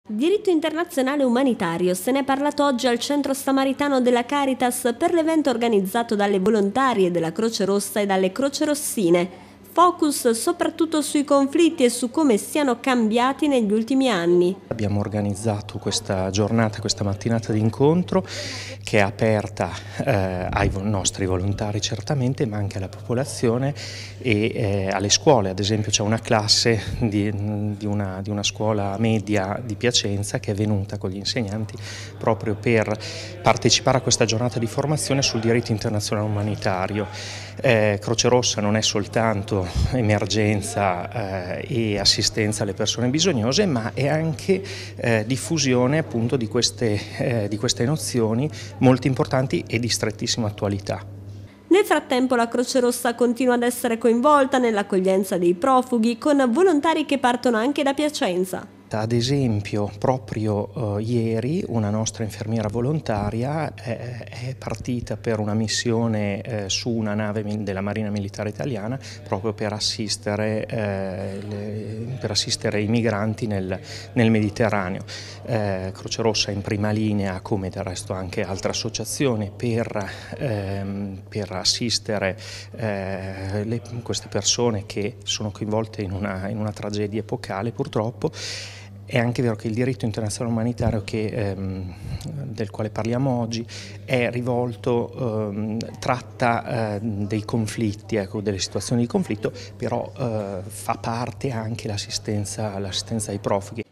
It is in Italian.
Diritto internazionale umanitario, se ne è parlato oggi al Centro Samaritano della Caritas per l'evento organizzato dalle volontarie della Croce Rossa e dalle Croce Rossine. Focus soprattutto sui conflitti e su come siano cambiati negli ultimi anni. Abbiamo organizzato questa giornata, questa mattinata di incontro che è aperta ai nostri volontari certamente, ma anche alla popolazione e alle scuole. Ad esempio c'è una classe di una scuola media di Piacenza che è venuta con gli insegnanti proprio per partecipare a questa giornata di formazione sul diritto internazionale umanitario. Croce Rossa non è soltanto emergenza e assistenza alle persone bisognose, ma è anche diffusione appunto di queste nozioni molto importanti e di strettissima attualità. Nel frattempo la Croce Rossa continua ad essere coinvolta nell'accoglienza dei profughi con volontari che partono anche da Piacenza. Ad esempio, proprio ieri una nostra infermiera volontaria è partita per una missione su una nave della Marina Militare Italiana proprio per assistere i migranti nel Mediterraneo. Croce Rossa in prima linea, come del resto anche altre associazioni, per assistere queste persone che sono coinvolte in una tragedia epocale purtroppo. È anche vero che il diritto internazionale umanitario del quale parliamo oggi è rivolto, tratta dei conflitti, ecco, delle situazioni di conflitto, però fa parte anche l'assistenza ai profughi.